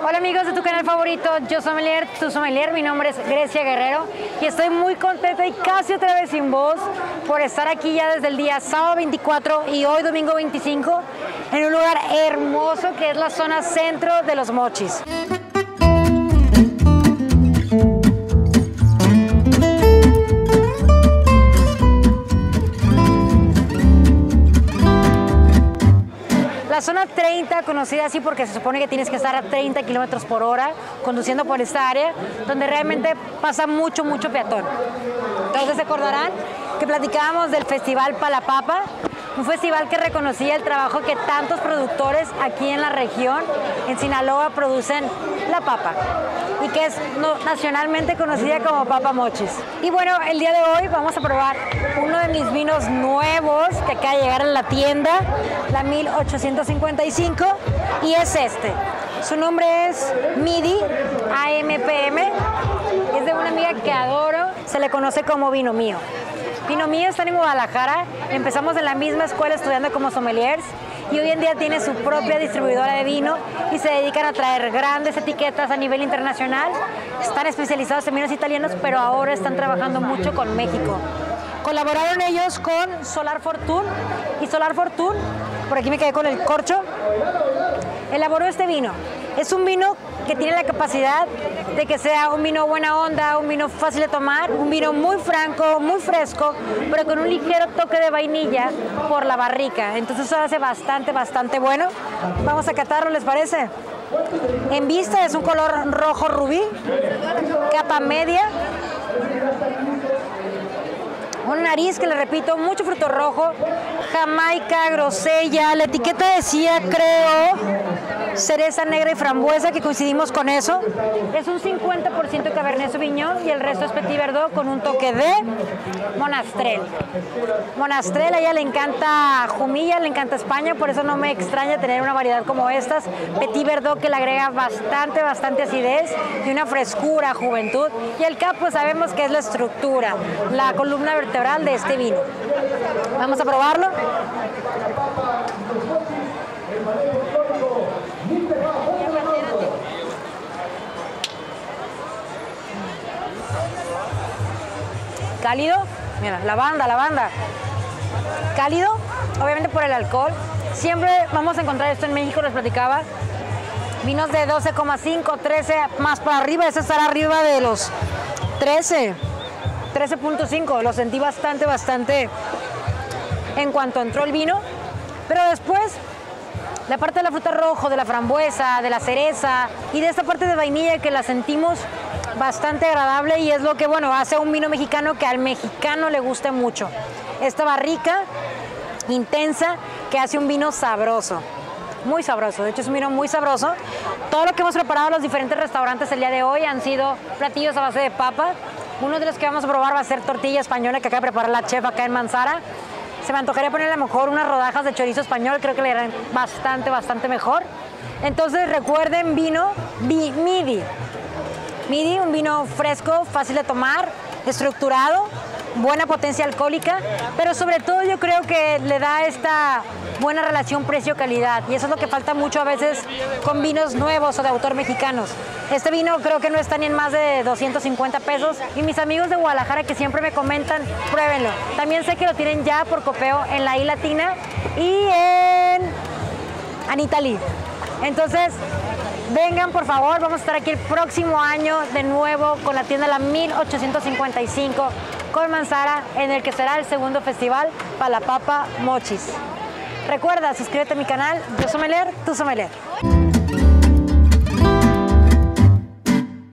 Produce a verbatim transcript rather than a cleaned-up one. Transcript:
Hola amigos de tu canal favorito, yo sommelier, tu sommelier, mi nombre es Grecia Guerrero y estoy muy contenta y casi otra vez sin voz por estar aquí ya desde el día sábado veinticuatro y hoy domingo veinticinco en un lugar hermoso que es la zona centro de Los Mochis. La zona treinta, conocida así porque se supone que tienes que estar a treinta kilómetros por hora conduciendo por esta área, donde realmente pasa mucho, mucho peatón. Entonces se acordarán que platicábamos del Festival Palapapa, un festival que reconocía el trabajo que tantos productores aquí en la región, en Sinaloa, producen la papa y que es nacionalmente conocida como Papa Mochis. Y bueno, el día de hoy vamos a probar uno de mis vinos nuevos que acaba de llegar a la tienda, la mil ochocientos cincuenta y cinco, y es este. Su nombre es Midi A M P M, es de una amiga que adoro, se le conoce como Vino Mío. Vino Mío está en Guadalajara, empezamos en la misma escuela estudiando como sommeliers y hoy en día tiene su propia distribuidora de vino y se dedican a traer grandes etiquetas a nivel internacional. Están especializados en vinos italianos, pero ahora están trabajando mucho con México. Colaboraron ellos con Solar Fortune y Solar Fortune, por aquí me quedé con el corcho, elaboró este vino. Es un vino que tiene la capacidad de que sea un vino buena onda, un vino fácil de tomar, un vino muy franco, muy fresco, pero con un ligero toque de vainilla por la barrica. Entonces eso hace bastante, bastante bueno. Vamos a catarlo, ¿les parece? En vista es un color rojo rubí, capa media. Una nariz que, le repito, mucho fruto rojo, jamaica, grosella, la etiqueta decía, creo, cereza negra y frambuesa, que coincidimos con eso. Es un cincuenta por ciento Cabernet Sauvignon y el resto es Petit Verdot con un toque de Monastrell. Monastrell, a ella le encanta Jumilla, le encanta España, por eso no me extraña tener una variedad como estas. Petit Verdot, que le agrega bastante, bastante acidez y una frescura, juventud. Y el cap, pues sabemos que es la estructura, la columna vertebral de este vino. Vamos a probarlo. Cálido, mira, lavanda, lavanda. Cálido, obviamente por el alcohol. Siempre vamos a encontrar esto en México, les platicaba. Vinos de doce coma cinco, trece, más para arriba, ese estará arriba de los trece. trece punto cinco, lo sentí bastante, bastante en cuanto entró el vino, pero después la parte de la fruta roja, de la frambuesa, de la cereza y de esta parte de vainilla que la sentimos bastante agradable y es lo que, bueno, hace un vino mexicano que al mexicano le gusta mucho. Esta barrica intensa que hace un vino sabroso. Muy sabroso, de hecho es un vino muy sabroso. Todo lo que hemos preparado en los diferentes restaurantes el día de hoy han sido platillos a base de papa. Uno de los que vamos a probar va a ser tortilla española que acaba de preparar la chef acá en Manzara. Se me antojaría poner a lo mejor unas rodajas de chorizo español, creo que le irán bastante, bastante mejor. Entonces recuerden, vino Midi. Midi, un vino fresco, fácil de tomar, estructurado, buena potencia alcohólica, pero sobre todo yo creo que le da esta buena relación precio-calidad y eso es lo que falta mucho a veces con vinos nuevos o de autor mexicanos. Este vino creo que no está ni en más de doscientos cincuenta pesos y mis amigos de Guadalajara que siempre me comentan, pruébenlo. También sé que lo tienen ya por copeo en la I Latina y en Anitali. Entonces, vengan por favor, vamos a estar aquí el próximo año de nuevo con la tienda La mil ochocientos cincuenta y cinco con Manzara, en el que será el segundo festival Palapapa Mochis. Recuerda, suscríbete a mi canal, yo sommelier, tu sommelier.